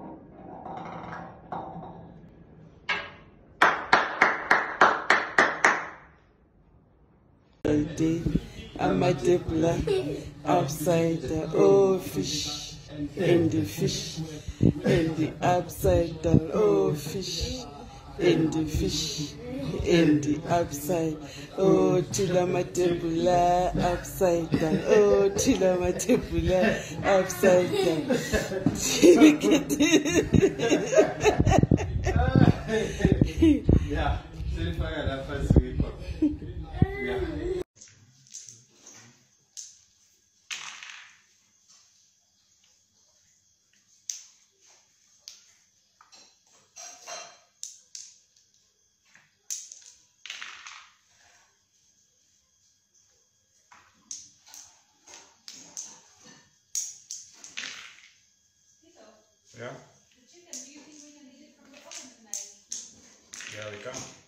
I'm a dipla upside down, oh fish, in the fish, in the upside down, oh fish, in the fish, in the upside, oh tila matebula upside down, oh tila matebula upside down. Ja, stel je vraag dat was weer kort. Ja. Ja? The chicken, do you think we can eat it from the oven tonight? Yeah, we can.